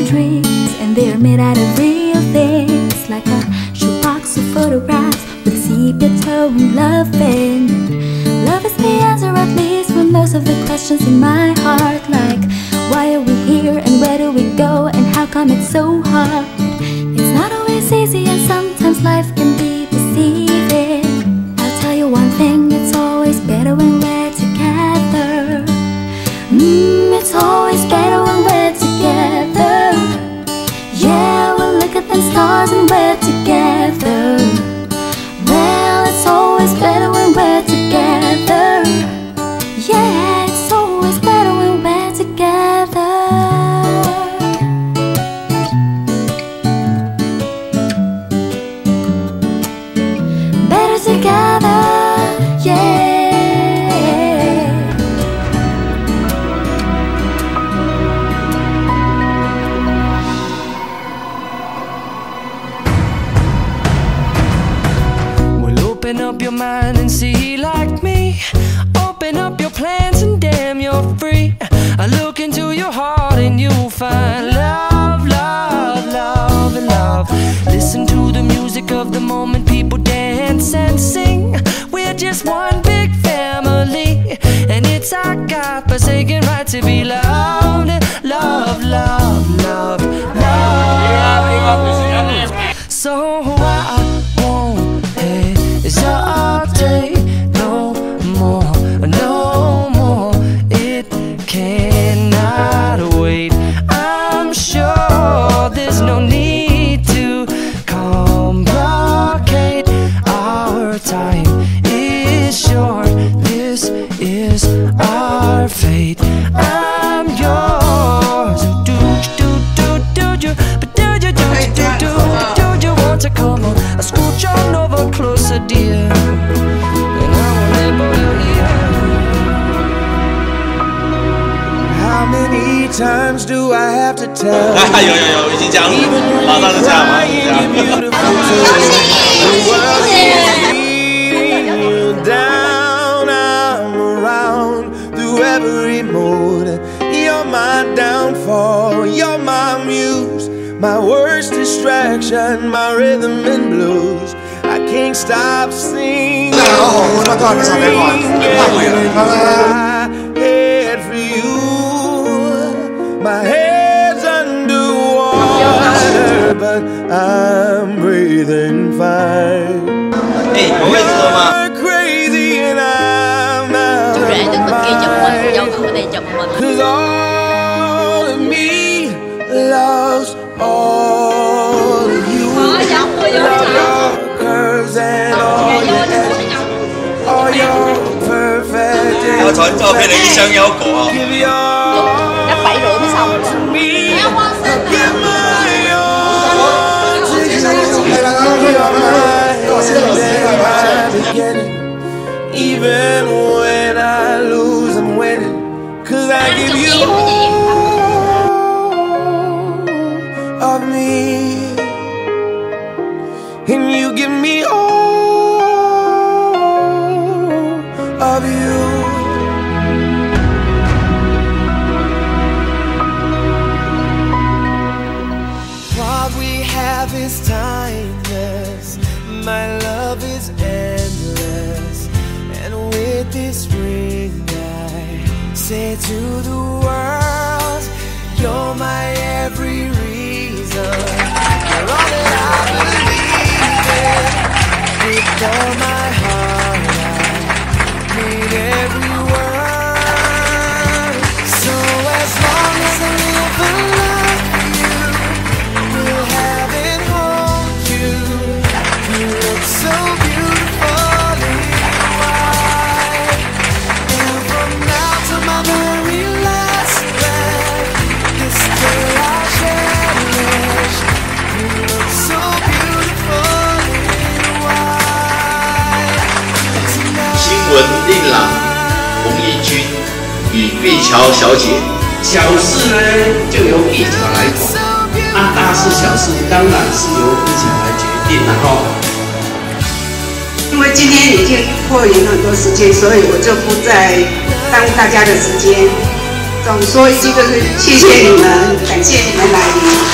dreams, and they're made out of real things, like a shoebox of photographs with sepia tone loving. Love is the answer, at least, for most of the questions in my heart, like why are we here and where do we go and how come it's so hard? It's not always easy and sometimes life can be deceiving. I'll tell you one thing, it's always better when we're together. It's always better when we're together. Yeah, we'll look at the stars and we're together. Well, it's always better when we're together. Yeah, it's always better when we're together. Better together, yeah. Open up your mind and see like me. Open up your plans and damn, you're free. I look into your heart and you'll find love, love, love, and love. Listen to the music of the moment, people dance and sing. We're just one big family, and it's our God-forsaken right to be loved. Love, love, love, love. So I won't hesitate no more, no more. It cannot wait. I'm sure there's no need to complicate. Our time is short. This is our fate. I'm yours. Do you? But do you want to come on? Scooch on over closer, dear, and I will nibble your ear. How many times do I have to tell you? 有，已经讲，马上就讲，马上就讲。 Down, I'm around through every mood. You're my downfall, you're my muse, my worst distraction, my rhythm and blues. I can't stop singing. My head for you, my head's underwater, but I'm breathing fine. 有位置了吗？ Crazy and I'm out of mind. 'Cause all of me loves all of you. Love your curves and all your edges, all your perfect days. 我傳照片你啲雙優果啊！ Give your all to me. Give my all to you. You're my beginning. Even when I lose, I'm winning. 'Cause I give you all of me, and you give me all of you. What we have is timeless. My love is endless, and with this ring I say to the world, you're my every reason. You're all that I believe in. With all my heart I need every word. So as long as I live and love you, we'll have and hold you. You look so beautifully white, and from now to my very last breath, this day I cherish. You look so beautifully white. 新闻令郎洪义军与碧桥小姐。 小事呢就由碧桥来管，大事小事当然是由碧桥来决定了哈。因为今天已经过延很多时间，所以我就不再耽误大家的时间。总说一句就是谢谢你们，感谢你们来临。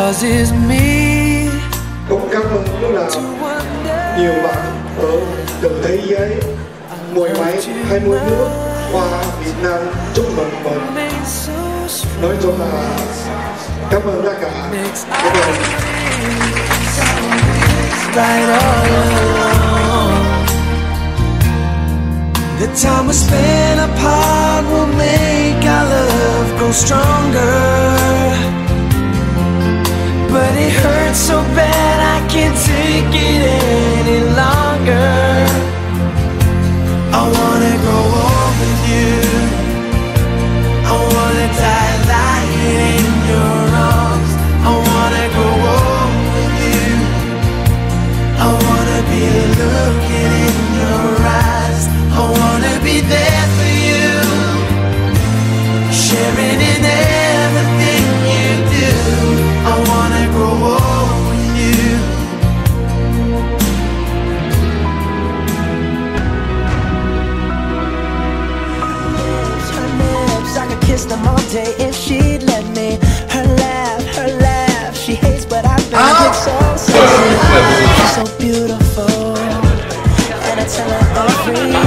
yours is me. Cũng cảm ơn rất là nhiều bạn ở từ thế giới, mười mấy 20 nước qua Việt Nam chúc mừng mình. Nói chung là cảm ơn tất cả các bạn. Right all along. The time we spend apart will make our love grow stronger. But it hurts so bad I can't take it any longer. I wanna grow old with you. I wanna die lying in your arms. I wanna grow old with you. I wanna be looking in your eyes. I wanna be there for you, sharing in everything you do. I wanna grow old with you. Her lips, I could kiss them all day if she'd let me. Her laugh, she hates but I bet it's so sexy. She's so beautiful, and I tell her every